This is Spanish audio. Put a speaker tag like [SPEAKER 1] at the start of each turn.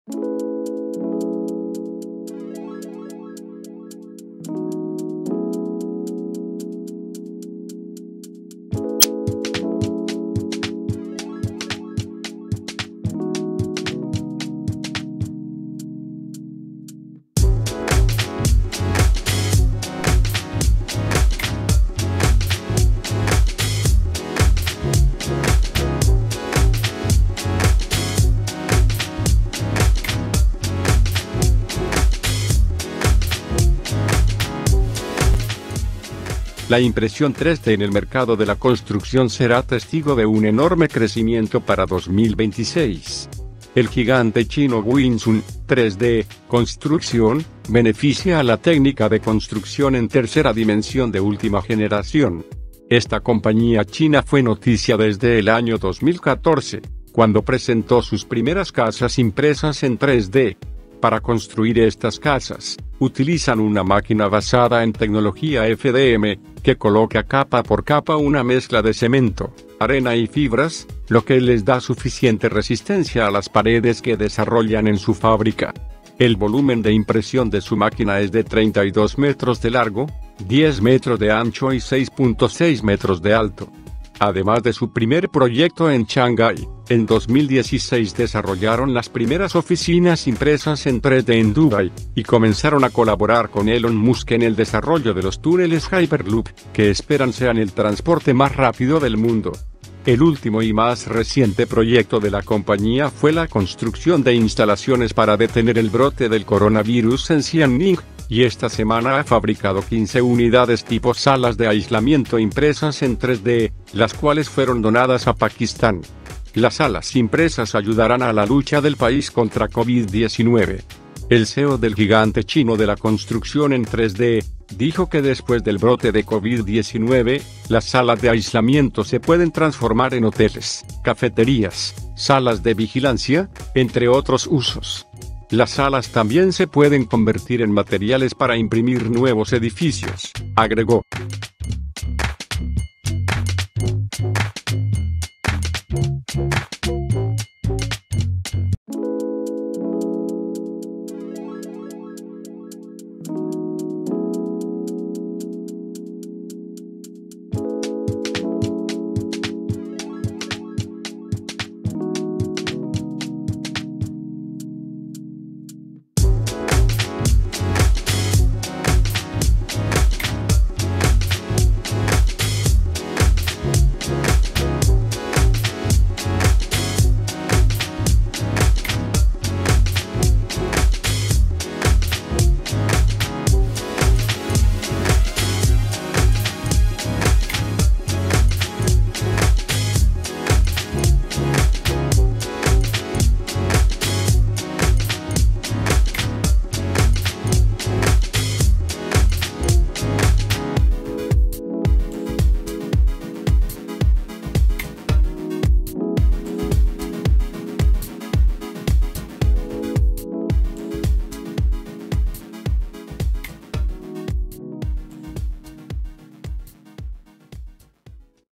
[SPEAKER 1] La impresión 3D en el mercado de la construcción será testigo de un enorme crecimiento para 2026. El gigante chino Wingsun 3D Construction beneficia a la técnica de construcción en tercera dimensión de última generación. Esta compañía china fue noticia desde el año 2014, cuando presentó sus primeras casas impresas en 3D. Para construir estas casas, utilizan una máquina basada en tecnología FDM, que coloca capa por capa una mezcla de cemento, arena y fibras, lo que les da suficiente resistencia a las paredes que desarrollan en su fábrica. El volumen de impresión de su máquina es de 32 metros de largo, 10 metros de ancho y 6.6 metros de alto. Además de su primer proyecto en Shanghái, en 2016 desarrollaron las primeras oficinas impresas en 3D en Dubái, y comenzaron a colaborar con Elon Musk en el desarrollo de los túneles Hyperloop, que esperan sean el transporte más rápido del mundo. El último y más reciente proyecto de la compañía fue la construcción de instalaciones para detener el brote del coronavirus en Xianing, y esta semana ha fabricado 15 unidades tipo salas de aislamiento impresas en 3D, las cuales fueron donadas a Pakistán. Las salas impresas ayudarán a la lucha del país contra COVID-19. El CEO del gigante chino de la construcción en 3D, dijo que después del brote de COVID-19, las salas de aislamiento se pueden transformar en hoteles, cafeterías, salas de vigilancia, entre otros usos. Las salas también se pueden convertir en materiales para imprimir nuevos edificios, agregó.